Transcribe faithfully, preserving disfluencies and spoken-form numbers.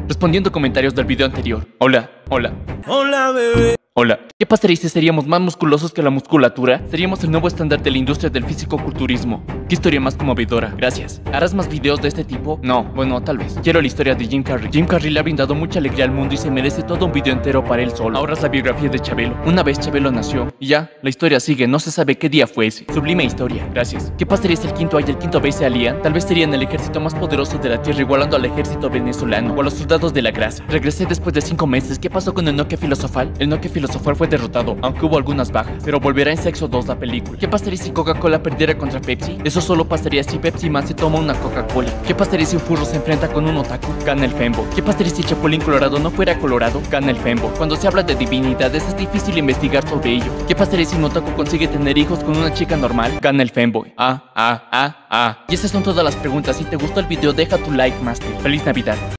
respondiendo comentarios del video anterior. Hola, hola. Hola, bebé. Hola. ¿Qué pasaría si seríamos más musculosos que la musculatura? Seríamos el nuevo estándar de la industria del fisicoculturismo. ¿Qué historia más conmovedora? Gracias. ¿Harás más videos de este tipo? No, bueno, tal vez. Quiero la historia de Jim Carrey. Jim Carrey le ha brindado mucha alegría al mundo y se merece todo un video entero para él solo. Ahora es la biografía de Chabelo. Una vez Chabelo nació y ya, la historia sigue. No se sabe qué día fue ese. Sublime historia. Gracias. ¿Qué pasaría si el quinto A y el quinto B se alían? Tal vez serían el ejército más poderoso de la tierra, igualando al ejército venezolano o a los soldados de la grasa. Regresé después de cinco meses. ¿Qué pasó con el Nokia filosofal? El Nokia filosofal fue derrotado, aunque hubo algunas bajas, pero volverá en Sexo dos la película. ¿Qué pasaría si Coca-Cola perdiera contra Pepsi? Eso solo pasaría si Pepsi Man se toma una Coca-Cola. ¿Qué pasaría si un furro se enfrenta con un otaku? Gana el fembo. ¿Qué pasaría si el Chapulín Colorado no fuera colorado? Gana el fembo. Cuando se habla de divinidades es difícil investigar sobre ello. ¿Qué pasaría si un otaku consigue tener hijos con una chica normal? Gana el femboy. Ah, ah, ah, ah. Y esas son todas las preguntas. Si te gustó el video deja tu like, master. Feliz Navidad.